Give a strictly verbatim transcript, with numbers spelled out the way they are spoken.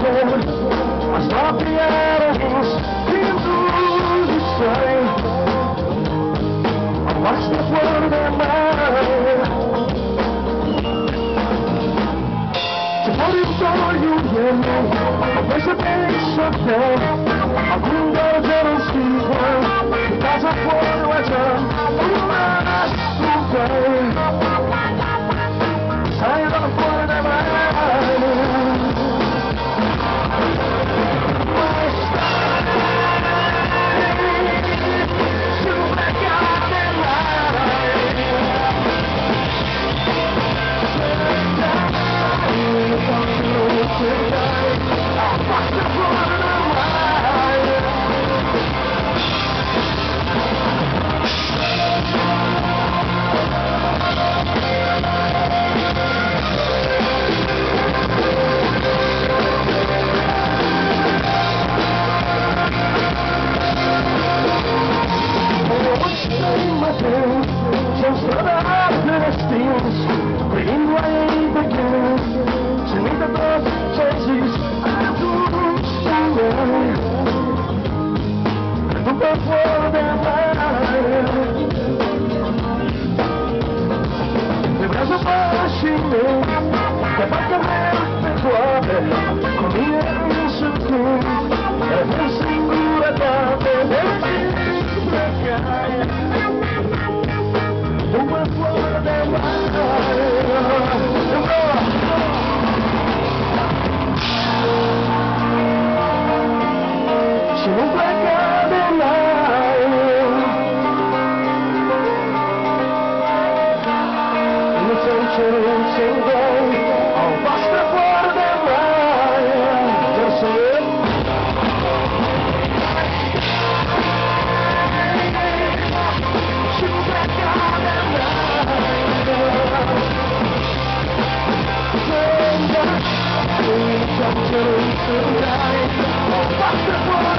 mas só vieram vindos de sangue. A morte por demais. Se for o sonho de mim, talvez eu pense até algum deus eu não sigo. Casa for o azar, o nosso bem. Saia da fora da just for the happiness things, bringing way beginning, to meet the birth changes, I do stand and look for their life. The reservation is the back of the club, comienzo tú, every single etapa, every single Uma flor de se não placa de no centro sem dor, ao basta flor de maio, eu sei. Tonight, oh, what's the